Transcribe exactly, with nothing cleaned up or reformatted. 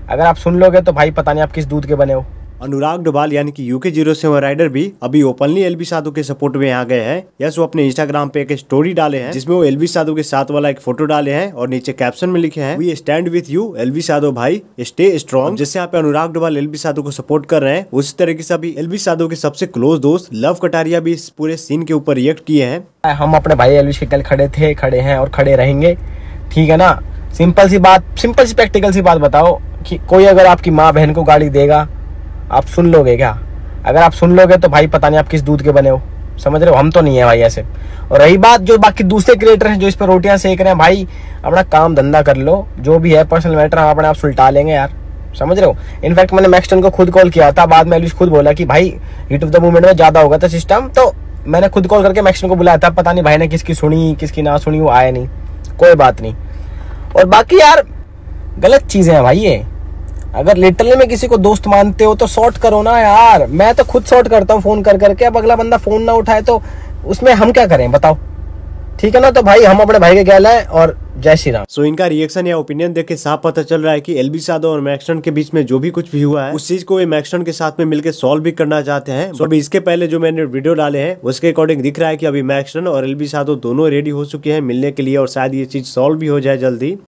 अगर आप सुन लोगे तो भाई पता नहीं आप किस दूध के बने हो। अनुराग डोभाल यानी कि यूके जीरो सेवन राइडर भी अभी ओपनली एलबी साधु के सपोर्ट में आ गए हैं। यस, वो अपने इंस्टाग्राम पे एक स्टोरी डाले हैं जिसमें वो एलबी साधु के साथ वाला एक फोटो डाले हैं और नीचे कैप्शन में लिखे हैं, we stand with you LB Sadhu भाई, स्टे स्ट्रॉन्ग। जिससे यहाँ पे अनुराग डोभाल एलबी साधु को सपोर्ट कर रहे हैं, उसी तरीके से अभी एलबी साधु के सबसे क्लोज दोस्त लव कटारिया भी इस पूरे सीन के ऊपर रिएक्ट किए हैं। हम अपने भाई एलवी शिकल खड़े थे, खड़े हैं और खड़े रहेंगे, ठीक है ना। सिंपल सी बात, सिंपल सी प्रैक्टिकल सी बात बताओ कि कोई अगर आपकी माँ बहन को गाली देगा, आप सुन लोगे क्या? अगर आप सुन लोगे तो भाई पता नहीं आप किस दूध के बने हो, समझ रहे हो? हम तो नहीं है भाई ऐसे। और रही बात जो बाकी दूसरे क्रिएटर हैं जो इस पर रोटियां सेक रहे हैं, भाई अपना काम धंधा कर लो, जो भी है पर्सनल मैटर हम अपने आप सुलटा लेंगे यार, समझ रहे हो। इनफैक्ट मैंने मैक्सटन को खुद कॉल किया था, बाद में एलविश खुद बोला कि भाई हिट ऑफ द मूवमेंट में ज्यादा होगा था सिस्टम, तो मैंने खुद कॉल करके मैक्सटन को बुलाया था। पता नहीं भाई ने किसकी सुनी किसकी ना सुनी, वो आया नहीं, कोई बात नहीं। और बाकी यार गलत चीजें हैं भाई ये। अगर लिटरली में किसी को दोस्त मानते हो तो सॉर्ट करो ना यार। मैं तो खुद सॉर्ट करता हूँ फोन कर करके, अब अगला बंदा फोन ना उठाए तो उसमें हम क्या करें बताओ, ठीक है ना। तो भाई हम अपने भाई के गैल हैं और जय श्री राम। सो इनका रिएक्शन या ओपिनियन देख के साफ पता चल रहा है कि एलबी साधु और मैक्सटन के बीच में जो भी कुछ भी हुआ है उस चीज को ये मैक्सटन के साथ में मिलकर सॉल्व भी करना चाहते हैं। सो अभी इसके पहले जो मैंने वीडियो डाले हैं उसके अकॉर्डिंग दिख रहा है कि अभी मैक्सटन और एलबी साधु दोनों रेडी हो चुके हैं मिलने के लिए और शायद ये चीज सॉल्व भी हो जाए जल्दी।